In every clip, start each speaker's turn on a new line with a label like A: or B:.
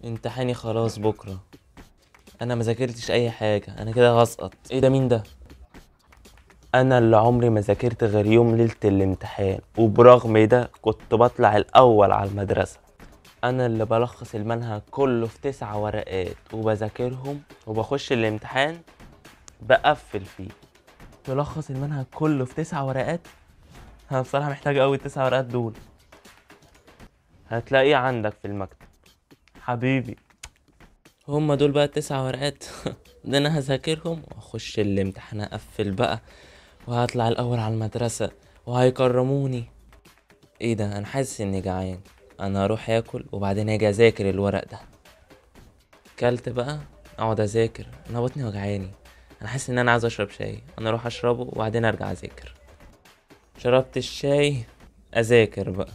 A: امتحاني خلاص بكره. انا ما ذاكرتش اي حاجه، انا كده هسقط. ايه ده؟ مين ده؟ انا اللي عمري ما ذاكرت غير يوم ليله الامتحان، وبرغم ده كنت بطلع الاول على المدرسه. انا اللي بلخص المنهج كله في 9 ورقات وبذاكرهم وبخش الامتحان بقفل فيه. ملخص المنهج كله في 9 ورقات؟ انا بصراحه محتاج قوي ال9 ورقات دول. هتلاقيه عندك في المكتب حبيبي. هما دول بقى ال9 ورقات؟ ده انا هذاكرهم واخش الامتحان اقفل بقى، وهطلع الاول على المدرسة وهيكرموني. ايه ده؟ انا حاسس اني جعان. انا هروح اكل وبعدين اجي اذاكر الورق ده. كلت بقى اقعد اذاكر، انا بطني وجعاني. انا حاسس ان انا عايز اشرب شاي، انا اروح اشربه وبعدين ارجع اذاكر. شربت الشاي، اذاكر بقى.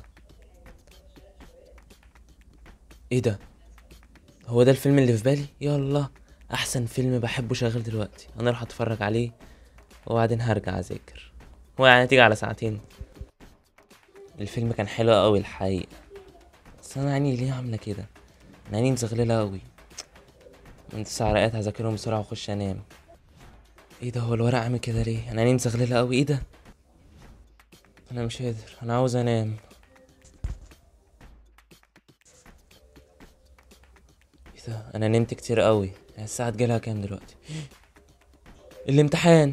A: ايه ده؟ هو ده الفيلم اللي في بالي؟ يلا، احسن فيلم بحبه شغال دلوقتي، انا اروح اتفرج عليه وبعدين هرجع اذاكر. هو يعني تيجي على ساعتين؟ الفيلم كان حلو قوي الحقيقة، بس انا عيني ليه عاملة كده؟ انا عيني مزغللة قوي. من 9 ورقات هذاكرهم بسرعة واخش انام. ايه ده؟ هو الورق عامل كده ليه؟ انا عيني مزغللة قوي. ايه ده؟ انا مش قادر، انا عاوز انام. ايه ده؟ انا نمت كتير قوي. الساعة تجيلها كام دلوقتي؟ الامتحان.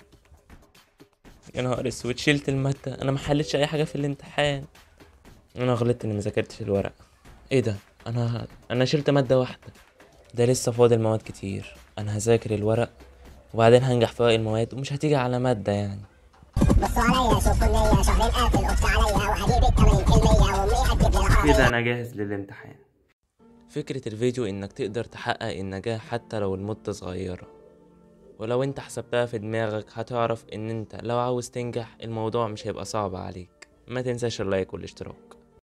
A: يا نهار اسود، شلت المادة، انا ما حلتش اي حاجة في الامتحان. انا غلطت اني مذاكرتش الورق. ايه ده؟ انا شلت مادة واحدة. ده لسه فاضل مواد كتير. انا هذاكر الورق وبعدين هنجح في باقي المواد ومش هتيجي على مادة يعني.
B: بصوا عليا شوفوا النية شهرين قاتل قلت عليا وهجيب ال80% وامي اكتب للعربية.
A: كده انا جاهز للامتحان. فكرة الفيديو انك تقدر تحقق النجاح حتى لو المدة صغيرة، ولو انت حسبتها في دماغك هتعرف ان انت لو عاوز تنجح الموضوع مش هيبقى صعب عليك. ما تنساش اللايك والاشتراك.